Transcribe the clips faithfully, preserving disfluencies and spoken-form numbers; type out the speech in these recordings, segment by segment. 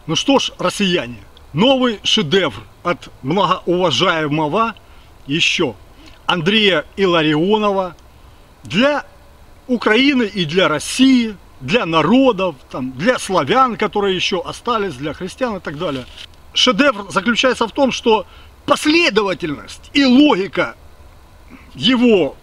Ну что ж, россияне, новый шедевр от многоуважаемого еще Андрея Илларионова для Украины и для России, для народов, там, для славян, которые еще остались, для христиан и так далее. Шедевр заключается в том, что последовательность и логика его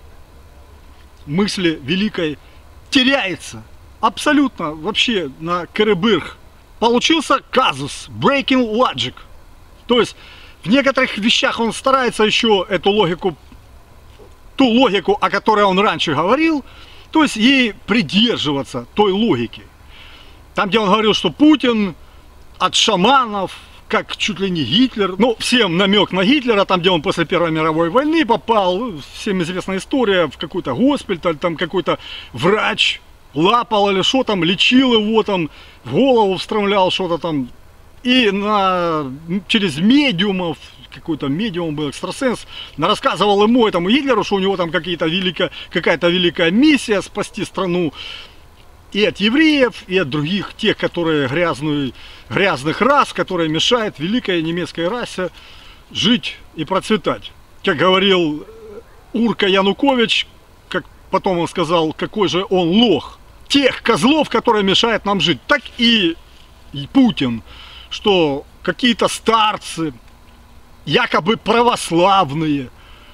мысли великой теряется абсолютно вообще на Керебырх. Получился казус, breaking logic. То есть в некоторых вещах он старается еще эту логику, ту логику, о которой он раньше говорил, то есть ей придерживаться, той логики. Там, где он говорил, что Путин от шаманов, как чуть ли не Гитлер, ну, всем намек на Гитлера, там, где он после Первой мировой войны попал, всем известная история, в какой-то госпиталь, там какой-то врач лапал или что там, лечил его там, в голову встромлял что-то там, и на, через медиумов, какой-то медиум был, экстрасенс, рассказывал ему, этому Гитлеру, что у него там какие-то великая, какая-то великая миссия спасти страну и от евреев, и от других, тех, которые грязную, грязных рас, которые мешают великой немецкой расе жить и процветать. Как говорил Урка Янукович, как потом он сказал, какой же он лох. Тех козлов, которые мешают нам жить. Так и, и Путин, что какие-то старцы, якобы православные,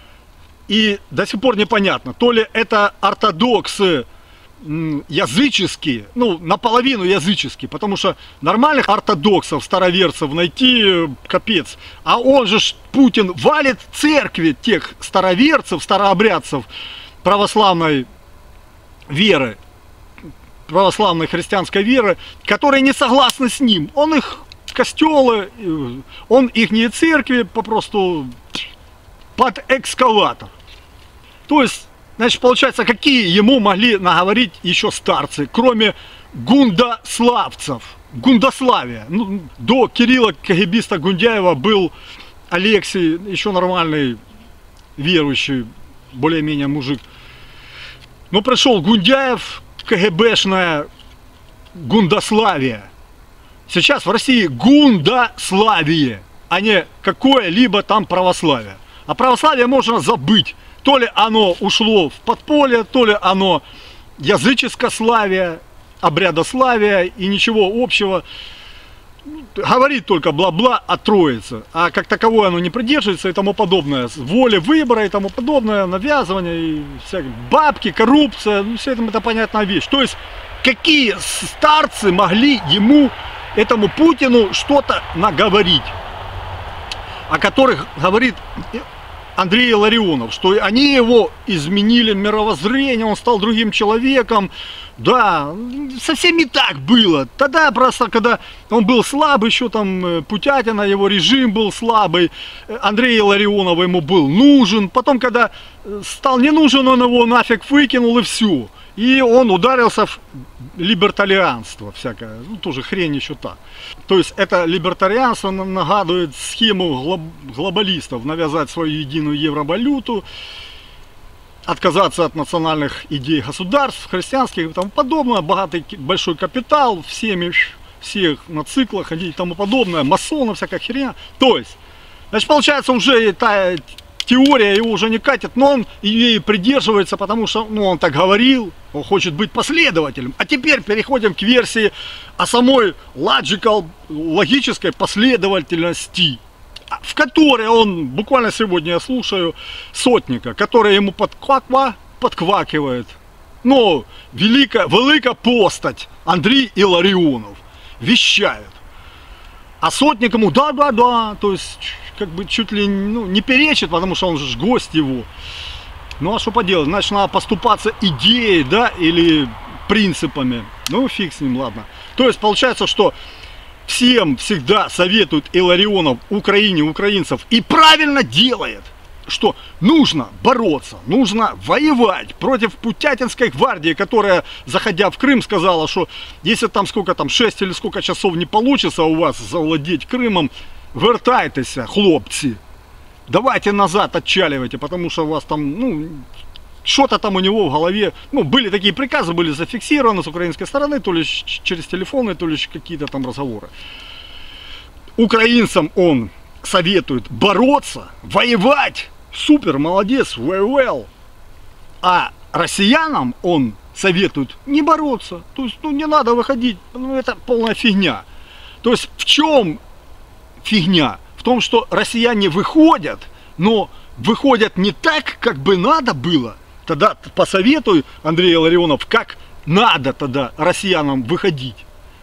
и до сих пор непонятно, то ли это ортодоксы языческие, ну, наполовину языческие, потому что нормальных ортодоксов, староверцев найти капец. А он же, Путин, валит церкви тех староверцев, старообрядцев православной веры, православной христианской веры, которые не согласны с ним. Он их костелы, он их не церкви попросту под экскаватор. То есть, значит, получается, какие ему могли наговорить еще старцы, кроме гундославцев, гундославия. Ну, до Кирилла КГБиста Гундяева был Алексей, еще нормальный верующий, более-менее мужик. Но пришел Гундяев, КГБшная гундославие. Сейчас в России гундославие, а не какое-либо там православие. А православие можно забыть. То ли оно ушло в подполье, то ли оно языческославие, обрядославие и ничего общего. Говорит только бла-бла о Троице, а как таковое оно не придерживается и тому подобное. Воля выбора и тому подобное, навязывание, и всякие бабки, коррупция, ну, все это, это понятная вещь. То есть, какие старцы могли ему, этому Путину, что-то наговорить, о которых говорит Андрей Илларионов, что они его изменили мировоззрение, он стал другим человеком. Да, совсем не так было. Тогда просто, когда он был слабый, еще там Путятина, его режим был слабый, Андрей Илларионов ему был нужен. Потом, когда стал не нужен, он его нафиг выкинул и все. И он ударился в либертарианство всякое, ну тоже хрень еще так. То есть это либертарианство нагадывает схему глоб глобалистов, навязать свою единую евровалюту, отказаться от национальных идей государств, христианских и тому подобное, богатый большой капитал, всеми, всех на циклах ходить и тому подобное, масонов, всякая херня. То есть, значит, получается, уже та теория его уже не катит, но он ей придерживается, потому что, ну, он так говорил, он хочет быть последователем. А теперь переходим к версии о самой logical, логической последовательности, в которой он, буквально сегодня я слушаю Сотника, который ему подкваква, подквакивает. Ну, велика, велика постать Андрей Илларионов вещает. А Сотник ему да-да-да, то есть как бы чуть ли ну, не перечит, потому что он же гость его. Ну а что поделать, значит надо поступаться идеей, да, или принципами. Ну фиг с ним, ладно. То есть получается, что всем всегда советуют Илларионов Украине, украинцев, и правильно делает, что нужно бороться, нужно воевать против Путятинской гвардии, которая, заходя в Крым, сказала, что если там сколько там, шесть или сколько часов не получится у вас завладеть Крымом, вертайтеся, хлопцы, давайте назад отчаливайте, потому что у вас там, ну, что-то там у него в голове, ну, были такие приказы, были зафиксированы с украинской стороны, то ли через телефоны, то ли какие-то там разговоры. украинцам он советует бороться, воевать. Супер, молодец, very well. А россиянам он советует не бороться. То есть, ну, не надо выходить. Ну, это полная фигня. То есть, в чем фигня? В том, что россияне выходят, но выходят не так, как бы надо было. Тогда посоветуй, Андрей Илларионов, как надо тогда россиянам выходить.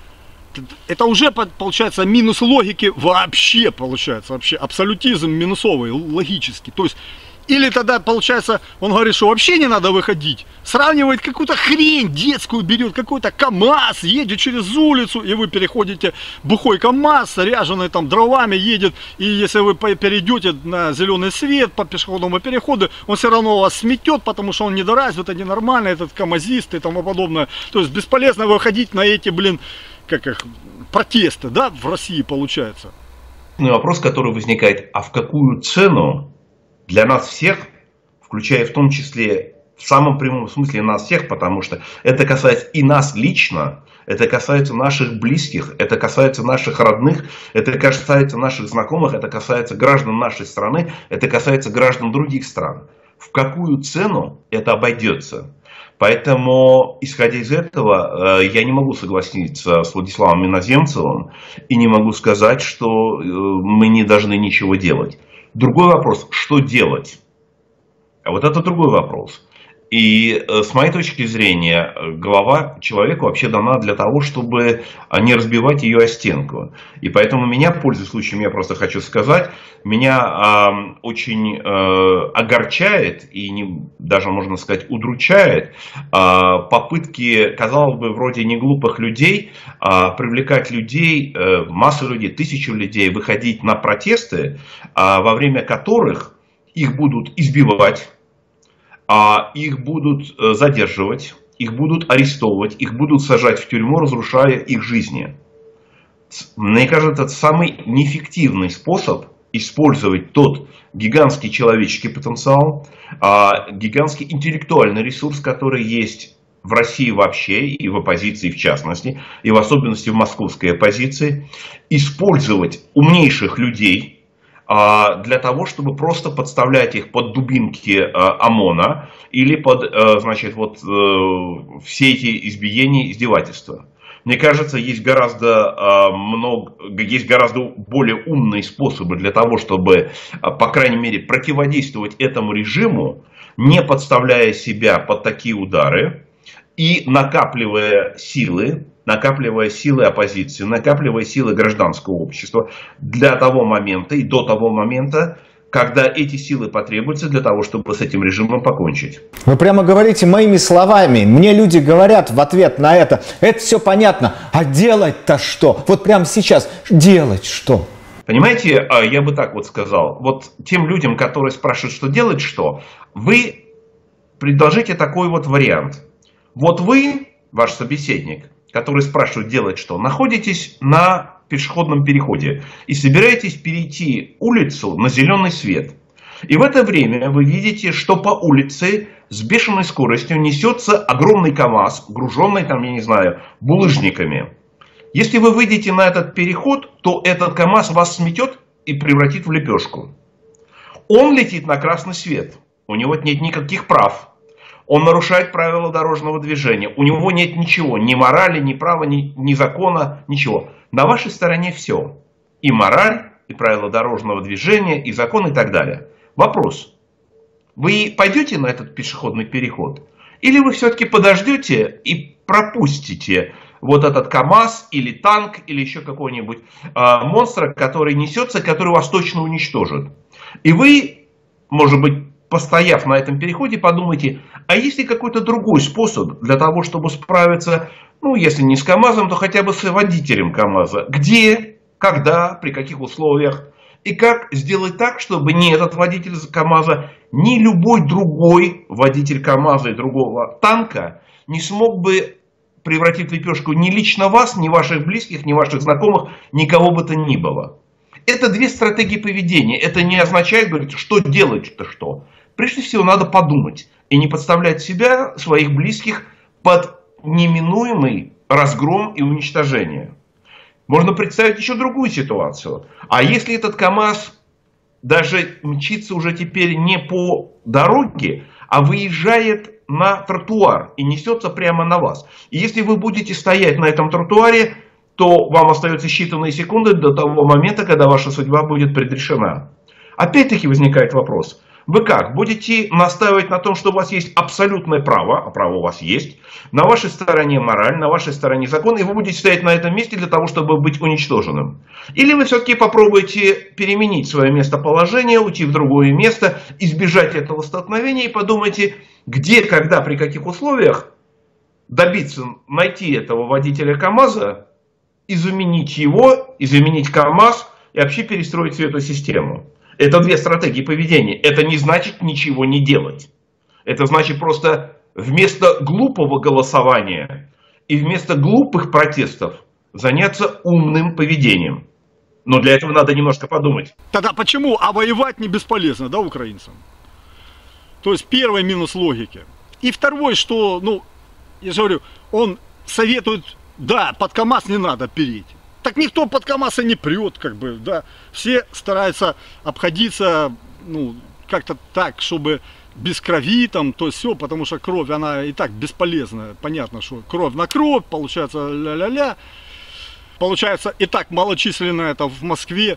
Это уже получается минус логики вообще, получается, вообще абсолютизм минусовый, логический. То есть, или тогда получается, он говорит, что вообще не надо выходить, сравнивает какую-то хрень детскую, берет какой-то КамАЗ, едет через улицу, и вы переходите, бухой КамАЗ, ряженый там дровами едет, и если вы перейдете на зеленый свет по пешеходному переходу, он все равно вас сметет, потому что он недоразвит, ненормальный, этот КамАЗист и тому подобное. То есть бесполезно выходить на эти, блин, как их, протесты, да, в России получается. Вопрос, который возникает, а в какую цену для нас всех, включая в том числе в самом прямом смысле нас всех, потому что это касается и нас лично, это касается наших близких, это касается наших родных, это касается наших знакомых, это касается граждан нашей страны, это касается граждан других стран. В какую цену это обойдется? Поэтому, исходя из этого, я не могу согласиться с Владиславом Иноземцевым и не могу сказать, что мы не должны ничего делать. Другой вопрос, что делать? А вот это другой вопрос. И с моей точки зрения, голова человеку вообще дана для того, чтобы не разбивать ее о стенку. И поэтому меня, пользуясь случаем, я просто хочу сказать, меня э, очень э, огорчает и не, даже, можно сказать, удручает э, попытки, казалось бы, вроде не глупых людей, э, привлекать людей, э, массу людей, тысячи людей, выходить на протесты, э, во время которых их будут избивать, их будут задерживать, их будут арестовывать, их будут сажать в тюрьму, разрушая их жизни. Мне кажется, это самый неэффективный способ использовать тот гигантский человеческий потенциал, гигантский интеллектуальный ресурс, который есть в России вообще, и в оппозиции в частности, и в особенности в московской оппозиции, использовать умнейших людей для того, чтобы просто подставлять их под дубинки ОМОНа или под, значит, вот все эти избиения, издевательства. Мне кажется, есть гораздо, много, есть гораздо более умные способы для того, чтобы, по крайней мере, противодействовать этому режиму, не подставляя себя под такие удары и накапливая силы, накапливая силы оппозиции, накапливая силы гражданского общества для того момента и до того момента, когда эти силы потребуются для того, чтобы с этим режимом покончить. Вы прямо говорите моими словами. Мне люди говорят в ответ на это: это все понятно, а делать-то что? Вот прямо сейчас делать что? Понимаете, я бы так вот сказал. Вот тем людям, которые спрашивают, что делать что, вы предложите такой вот вариант. Вот вы, ваш собеседник, который спрашивает делать что, находитесь на пешеходном переходе и собираетесь перейти улицу на зеленый свет. И в это время вы видите, что по улице с бешеной скоростью несется огромный КамАЗ, груженный там, я не знаю, булыжниками. Если вы выйдете на этот переход, то этот КамАЗ вас сметет и превратит в лепешку. Он летит на красный свет, у него нет никаких прав. Он нарушает правила дорожного движения. У него нет ничего. Ни морали, ни права, ни, ни закона, ничего. На вашей стороне все. И мораль, и правила дорожного движения, и закон, и так далее. Вопрос. Вы пойдете на этот пешеходный переход? Или вы все-таки подождете и пропустите вот этот КамАЗ, или танк, или еще какой-нибудь э, монстр, который несется, который вас точно уничтожит? И вы, может быть, постояв на этом переходе, подумайте, а есть ли какой-то другой способ для того, чтобы справиться, ну, если не с КамАЗом, то хотя бы с водителем КамАЗа? Где, когда, при каких условиях? И как сделать так, чтобы ни этот водитель КамАЗа, ни любой другой водитель КамАЗа и другого танка не смог бы превратить в лепешку ни лично вас, ни ваших близких, ни ваших знакомых, никого бы то ни было. Это две стратегии поведения. Это не означает, говорить, что делать-то что. Прежде всего, надо подумать и не подставлять себя, своих близких, под неминуемый разгром и уничтожение. Можно представить еще другую ситуацию. А если этот КАМАЗ даже мчится уже теперь не по дороге, а выезжает на тротуар и несется прямо на вас. И если вы будете стоять на этом тротуаре, то вам остается считанные секунды до того момента, когда ваша судьба будет предрешена. Опять-таки возникает вопрос. Вы как? Будете настаивать на том, что у вас есть абсолютное право, а право у вас есть, на вашей стороне мораль, на вашей стороне закон, и вы будете стоять на этом месте для того, чтобы быть уничтоженным? Или вы все-таки попробуете переменить свое местоположение, уйти в другое место, избежать этого столкновения и подумайте, где, когда, при каких условиях добиться, найти этого водителя КАМАЗа, и заменить его, и заменить КАМАЗ, и вообще перестроить всю эту систему. Это две стратегии поведения. Это не значит ничего не делать. Это значит просто вместо глупого голосования и вместо глупых протестов заняться умным поведением. Но для этого надо немножко подумать. Тогда почему? А воевать не бесполезно, да, украинцам? То есть первый минус логики. И второй, что, ну, я же говорю, он советует, да, под КАМАЗ не надо переть. Так никто под КАМАЗ и не прет, как бы, да. Все стараются обходиться, ну, как-то так, чтобы без крови, там, то все, потому что кровь, она и так бесполезная. Понятно, что кровь на кровь, получается, ля-ля-ля. Получается, и так малочисленное это в Москве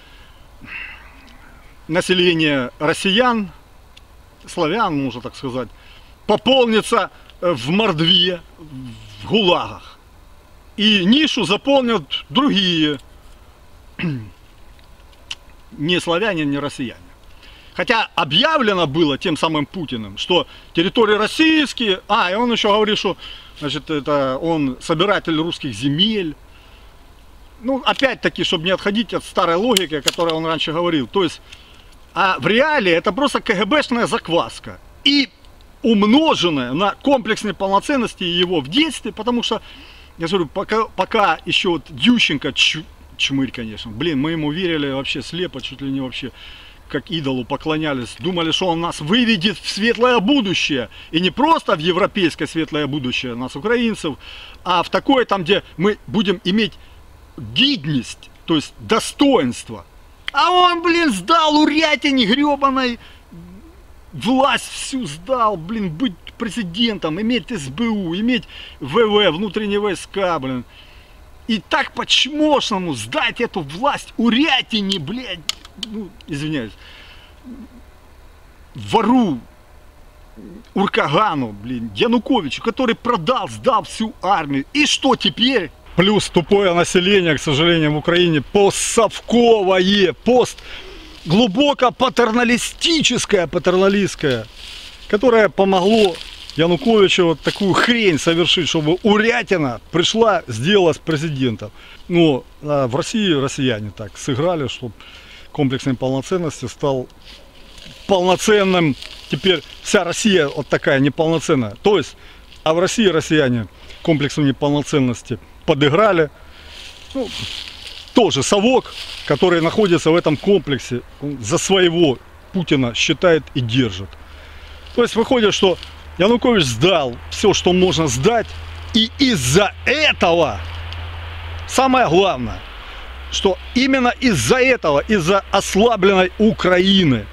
население россиян, славян, можно так сказать, пополнится в Мордве, в ГУЛАГах. И нишу заполнят другие, не славяне, не россияне. Хотя объявлено было тем самым Путиным, что территории российские, а, и он еще говорит, что, значит, это он собиратель русских земель. Ну, опять-таки, чтобы не отходить от старой логики, о которой он раньше говорил. То есть, а в реале это просто КГБшная закваска. И умноженная на комплексной полноценности его в детстве, потому что, я говорю, пока, пока еще вот Ющенко, ч, чмырь, конечно, блин, мы ему верили вообще слепо, чуть ли не вообще, как идолу поклонялись, думали, что он нас выведет в светлое будущее, и не просто в европейское светлое будущее нас, украинцев, а в такое там, где мы будем иметь гидность, то есть достоинство. А он, блин, сдал урятине гребаной, власть всю сдал, блин, быть президентом, иметь СБУ, иметь ВВ, внутренние войска, блин. И так по-чмошному сдать эту власть урятине, блядь, ну, извиняюсь, вору, Уркагану, блин, Януковичу, который продал, сдал всю армию. И что теперь? Плюс тупое население, к сожалению, в Украине постсовковое, пост глубоко патерналистическое, патерналистское, которое помогло Януковичу вот такую хрень совершить, чтобы урятина пришла, сделалась президентом. Но а в России россияне так сыграли, чтобы комплексной полноценности стал полноценным. Теперь вся Россия вот такая неполноценная. То есть, а в России россияне комплексом неполноценности подыграли. Ну, тоже совок, который находится в этом комплексе, он за своего Путина считает и держит. То есть выходит, что Янукович сдал все, что можно сдать, и из-за этого, самое главное, что именно из-за этого, из-за ослабленной Украины,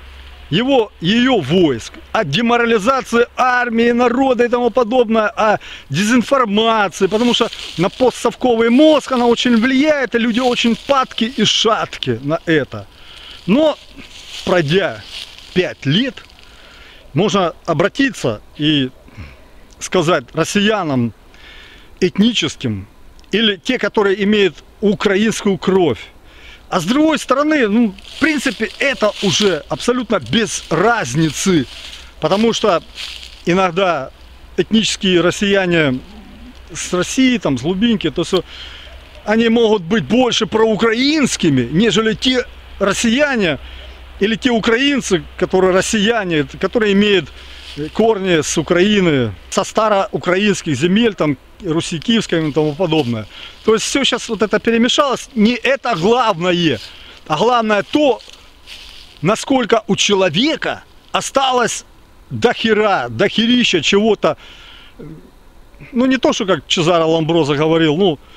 его, ее войск, от деморализации армии, народа и тому подобное, о дезинформации, потому что на постсовковый мозг она очень влияет, и люди очень падки и шатки на это. Но, пройдя пять лет, можно обратиться и сказать россиянам этническим, или те, которые имеют украинскую кровь. А с другой стороны, ну, в принципе, это уже абсолютно без разницы, потому что иногда этнические россияне с России, там, с глубинки, то есть они могут быть больше проукраинскими, нежели те россияне или те украинцы, которые россияне, которые имеют корни с Украины, со староукраинских земель, там, Руси Киевской и тому подобное. То есть все сейчас вот это перемешалось. Не это главное, а главное то, насколько у человека осталось дохера, дохерища чего-то. Ну не то, что как Чезаро Ламброза говорил, ну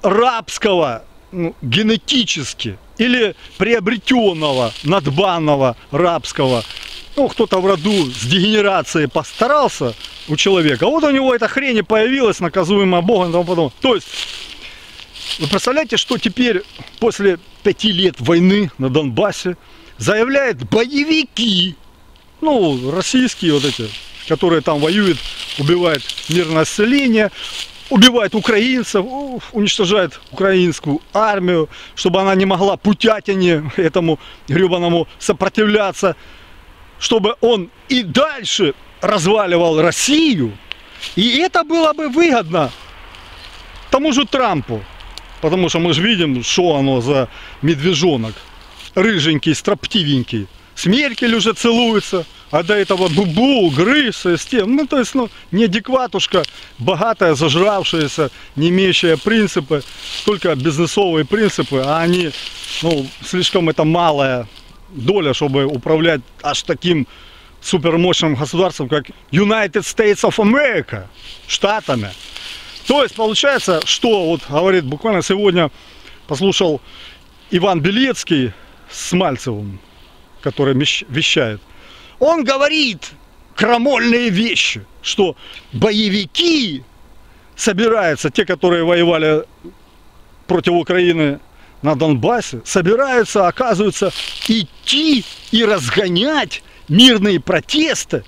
рабского, ну, генетически, или приобретенного, надбанного, рабского, ну, кто-то в роду с дегенерацией постарался у человека, вот у него эта хрень и появилась, наказуемая Богом и тому подобное. То есть, вы представляете, что теперь, после пяти лет войны на Донбассе, заявляют боевики, ну, российские вот эти, которые там воюют, убивают мирное население, убивают украинцев, уничтожают украинскую армию, чтобы она не могла путятине этому гребаному сопротивляться, чтобы он и дальше разваливал Россию. И это было бы выгодно тому же Трампу. Потому что мы же видим, что оно за медвежонок. Рыженький, строптивенький. С Меркель уже целуется. А до этого бубу, грызся, с тем. Ну, то есть, ну, неадекватушка, богатая, зажравшаяся, не имеющая принципы, только бизнесовые принципы, а они, ну, слишком это малая доля, чтобы управлять аж таким супермощным государством, как United States of America, штатами. То есть, получается, что, вот, говорит, буквально сегодня послушал Иван Белецкий с Мальцевым, который вещает. Он говорит крамольные вещи, что боевики собираются, те, которые воевали против Украины на Донбассе, собираются, оказывается, идти и разгонять мирные протесты,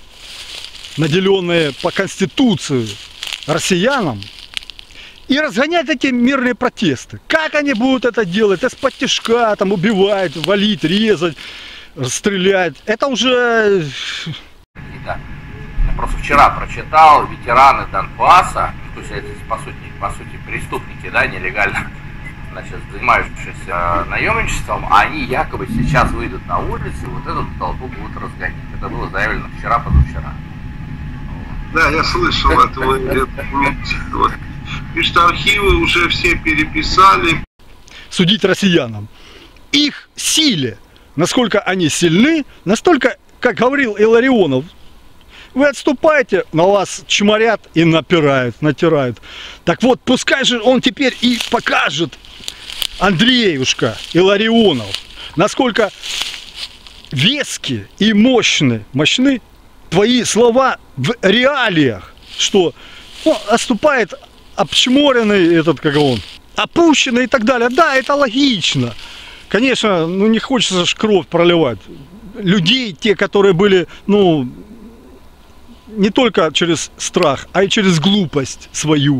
наделенные по Конституции россиянам, и разгонять эти мирные протесты. Как они будут это делать? Из-под тишка, там, убивать, валить, резать, стрелять. Это уже... Да. Я просто вчера прочитал, ветераны Донбасса, то есть это, по сути, по сути преступники, да, нелегально, значит, занимающиеся наемничеством, они якобы сейчас выйдут на улицу и вот эту толпу будут разгонять. Это было заявлено вчера, позавчера. Да, я слышал этого. Пишут, архивы уже все переписали. Судить россиянам. Их силе, насколько они сильны, настолько, как говорил Илларионов, вы отступаете, на вас чморят и напирают, натирают. Так вот, пускай же он теперь и покажет, Андреюшка Илларионов, насколько веские и мощны, мощны твои слова в реалиях, что, ну, отступает обчморенный этот, как он, опущенный и так далее. Да, это логично. Конечно, ну не хочется же кровь проливать. Людей, те, которые были, ну, не только через страх, а и через глупость свою,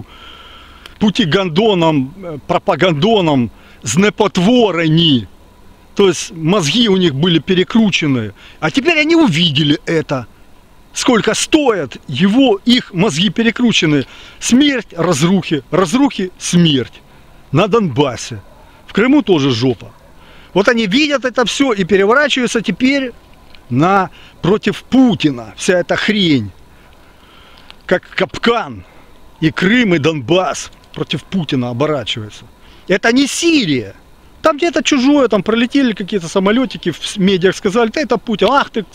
путигандоном, пропагандоном, знепотворені. То есть мозги у них были перекручены. А теперь они увидели это. Сколько стоят его, их мозги перекручены. Смерть, разрухи, разрухи, смерть. На Донбассе. В Крыму тоже жопа. Вот они видят это все и переворачиваются теперь на против Путина. Вся эта хрень. Как капкан. И Крым, и Донбасс против Путина оборачивается. Это не Сирия. Там где-то чужое, там пролетели какие-то самолетики, в медиах сказали, да это Путин, ах ты,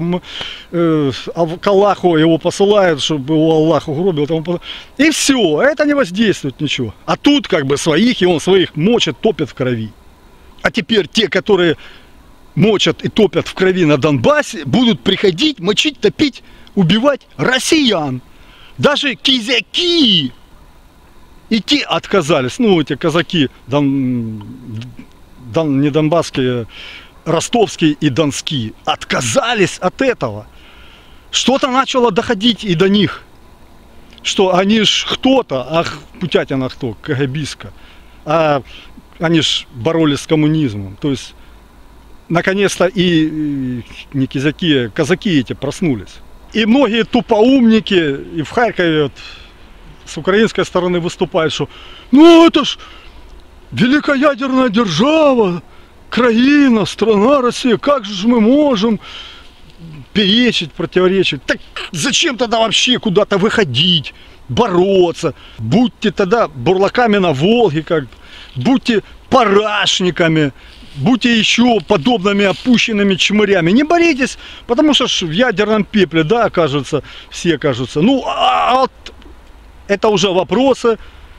э, к Аллаху его посылают, чтобы его Аллах угробил. Тому, и все, это не воздействует ничего. А тут как бы своих, и он своих мочит, топит в крови. А теперь те, которые мочат и топят в крови на Донбассе, будут приходить, мочить, топить, убивать россиян. Даже кизяки. И те отказались, ну эти казаки, дон, дон, не донбасские, ростовские и донские, отказались от этого. Что-то начало доходить и до них, что они ж кто-то, ах, путятина кто, КГБистка, а они ж боролись с коммунизмом. То есть, наконец-то и, и не кизяки, а казаки эти проснулись. И многие тупоумники, и в Харькове вот, с украинской стороны выступает, что ну это ж великоядерная держава, краина, страна Россия, как же мы можем перечить, противоречить? Так зачем тогда вообще куда-то выходить, бороться? Будьте тогда бурлаками на Волге, как, будьте парашниками, будьте еще подобными опущенными чмырями. Не боритесь, потому что в ядерном пепле, да, окажутся, все окажутся. Ну, а, а вот это уже вопросы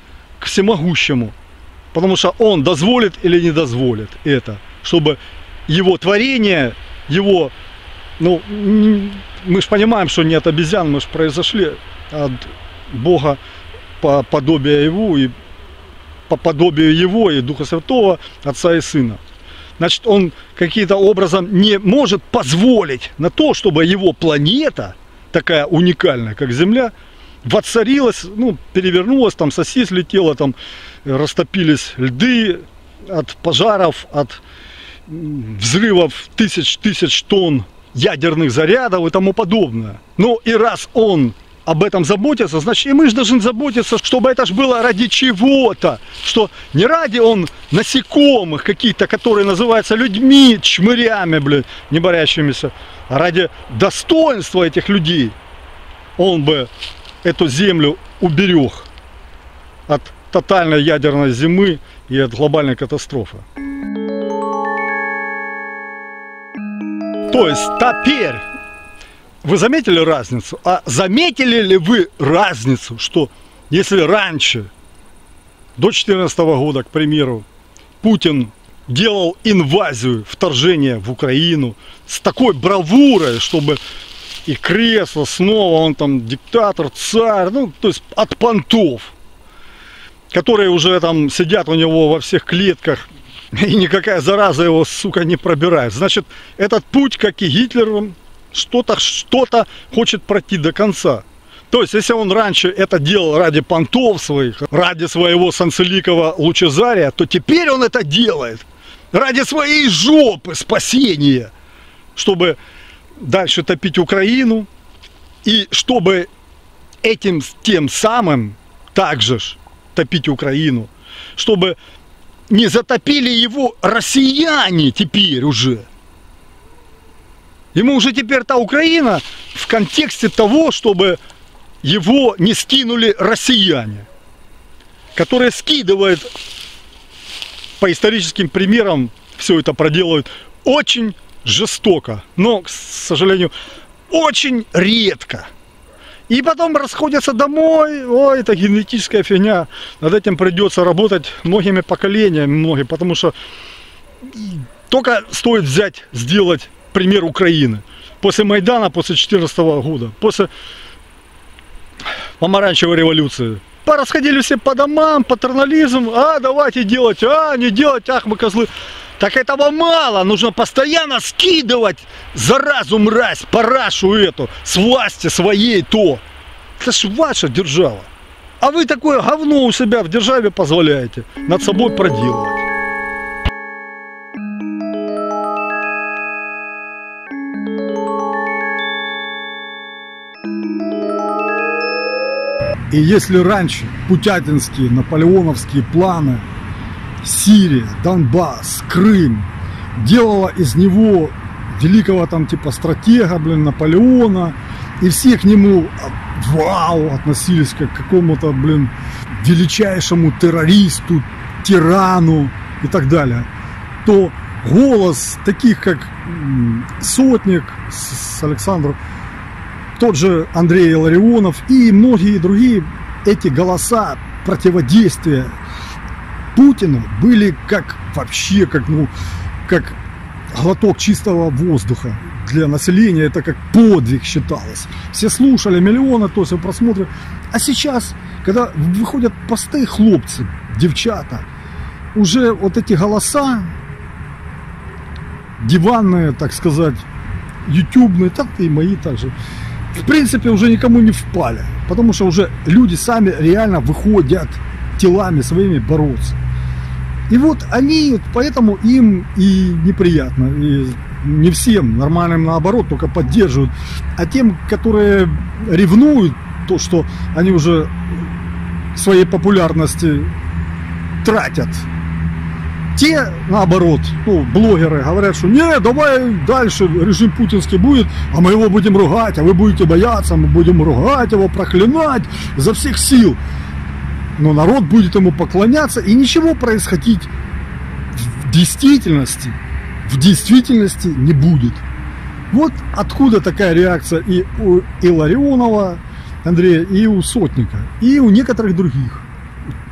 к всемогущему. Потому что он дозволит или не дозволит это, чтобы его творение, его, ну, мы же понимаем, что не от обезьян, мы же произошли от Бога по подобию Его и по подобию Его и Духа Святого, Отца и Сына. Значит, он каким-то образом не может позволить на то, чтобы его планета, такая уникальная, как Земля, воцарилась, ну, перевернулась, там сосис летела, там растопились льды от пожаров, от взрывов тысяч тысяч тонн ядерных зарядов и тому подобное. Ну и раз он об этом заботится, значит и мы же должны заботиться, чтобы это же было ради чего-то, что не ради он насекомых каких-то, которые называются людьми, чмырями, блин, не борящимися, а ради достоинства этих людей он бы эту землю уберег от тотальной ядерной зимы и от глобальной катастрофы. То есть теперь вы заметили разницу? А заметили ли вы разницу, что если раньше, до две тысячи четырнадцатого года, к примеру, Путин делал инвазию, вторжение в Украину с такой бравурой, чтобы и кресло снова, он там диктатор, царь, ну, то есть от понтов, которые уже там сидят у него во всех клетках, и никакая зараза его, сука, не пробирает. Значит, этот путь, как и Гитлер, что-то что-то хочет пройти до конца. То есть, если он раньше это делал ради понтов своих, ради своего санцеликова Лучезария, то теперь он это делает ради своей жопы спасения, чтобы дальше топить Украину, и чтобы этим тем самым также ж топить Украину, чтобы не затопили его россияне теперь уже. Ему уже теперь та Украина в контексте того, чтобы его не скинули россияне, которые скидывают, по историческим примерам все это проделывают очень жестоко, но, к сожалению, очень редко. И потом расходятся домой, ой, это генетическая фигня, над этим придется работать многими поколениями, многие, потому что только стоит взять, сделать пример Украины. После Майдана, после две тысячи четырнадцатого года, после помаранчевой революции, порасходили все по домам, патернализм, а давайте делать, а не делать, ах мы козлы. Так этого мало, нужно постоянно скидывать заразу, мразь, парашу эту, с власти своей то. Это ж ваша держава. А вы такое говно у себя в державе позволяете над собой проделывать. И если раньше путятинские, наполеоновские планы, Сирия, Донбасс, Крым, делала из него великого там типа стратега, блин, Наполеона, и все к нему вау относились как к какому-то, блин, величайшему террористу, тирану и так далее, то голос таких как Сотник с Александром, тот же Андрей Илларионов и многие другие, эти голоса противодействия Путину были как вообще, как, ну, как глоток чистого воздуха для населения, это как подвиг считалось. Все слушали, миллионы, то все просмотры. А сейчас, когда выходят простые хлопцы, девчата, уже вот эти голоса диванные, так сказать, ютубные, так и мои также, в принципе, уже никому не впали, потому что уже люди сами реально выходят телами своими бороться. И вот они, поэтому им и неприятно, и не всем, нормальным наоборот, только поддерживают, а тем, которые ревнуют, то, что они уже своей популярности тратят, те, наоборот, ну, блогеры говорят, что не, давай дальше режим путинский будет, а мы его будем ругать, а вы будете бояться, мы будем ругать его, проклинать изо всех сил. Но народ будет ему поклоняться, и ничего происходить в действительности, в действительности не будет. Вот откуда такая реакция и у Илларионова Андрея, и у Сотника, и у некоторых других.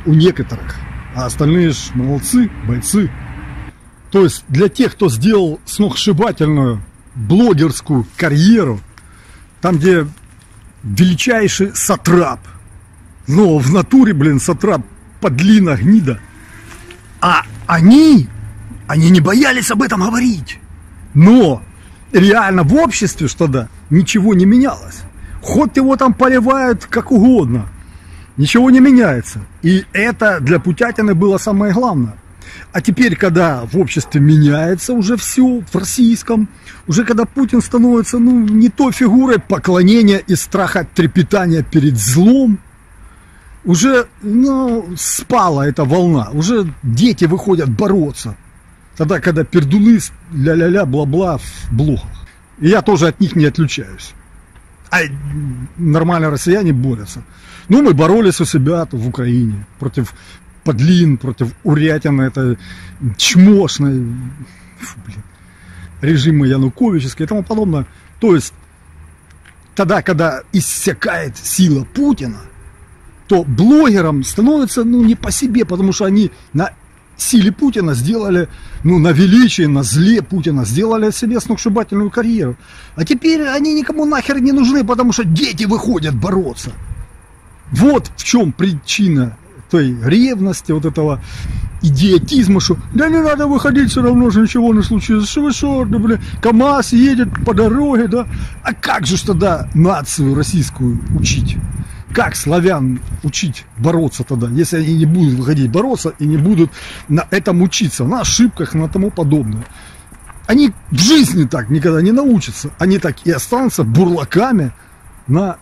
у некоторых, а остальные ж молодцы, бойцы. То есть для тех, кто сделал сногсшибательную блогерскую карьеру, там, где величайший сатрап, но в натуре, блин, сатрап подлина, гнида, а они, они не боялись об этом говорить. Но реально в обществе что тогда ничего не менялось. Хоть его там поливают как угодно, ничего не меняется. И это для Путятины было самое главное. А теперь, когда в обществе меняется уже все, в российском, уже когда Путин становится, ну, не той фигурой поклонения и страха трепетания перед злом, уже, ну, спала эта волна, уже дети выходят бороться. Тогда, когда пердуны, ля-ля-ля, бла-бла в блогах. И я тоже от них не отличаюсь. А нормальные россияне борются. Ну, мы боролись у себя в Украине против подлин, против урятины, это чмошной, фу, блин, режима януковической и тому подобное. То есть, тогда, когда иссякает сила Путина, то блогерам становится, ну, не по себе, потому что они на силе Путина сделали, ну, на величии, на зле Путина сделали себе сногсшибательную карьеру. А теперь они никому нахер не нужны, потому что дети выходят бороться. Вот в чем причина той ревности, вот этого идиотизма, что да не надо выходить, все равно же ничего не случится. Что вы что, да, блин, КамАЗ едет по дороге, да? А как же ж тогда нацию российскую учить? Как славян учить бороться тогда, если они не будут выходить бороться и не будут на этом учиться, на ошибках, на тому подобное? Они в жизни так никогда не научатся. Они так и останутся бурлаками на...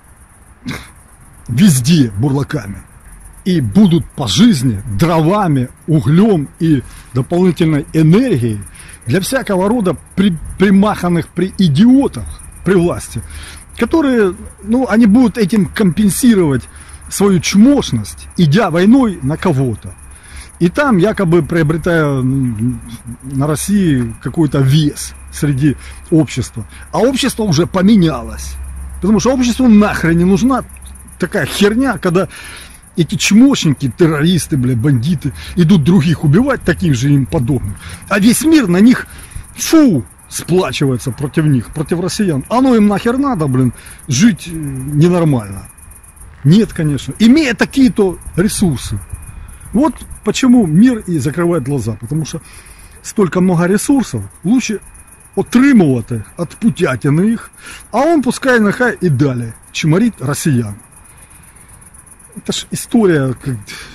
везде бурлаками. И будут по жизни дровами, углем и дополнительной энергией для всякого рода при, примаханных при идиотах при власти, которые, ну, они будут этим компенсировать свою чмошность, идя войной на кого-то. И там якобы приобретая на России какой-то вес среди общества. А общество уже поменялось. Потому что обществу нахрен не нужна такая херня, когда эти чмошники, террористы, бля, бандиты идут других убивать, таких же им подобных. А весь мир на них, фу, сплачивается против них, против россиян. Оно им нахер надо, блин, жить ненормально. Нет, конечно. Имея такие-то ресурсы. Вот почему мир и закрывает глаза. Потому что столько много ресурсов, лучше отримувати от Путятины их, а он пускай нехай и далее чморит россиян. Это ж история как...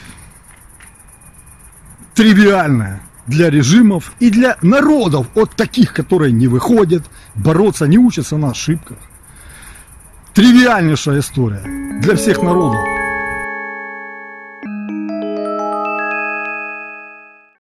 тривиальная для режимов и для народов, от таких, которые не выходят, бороться, не учатся на ошибках. Тривиальнейшая история для всех народов.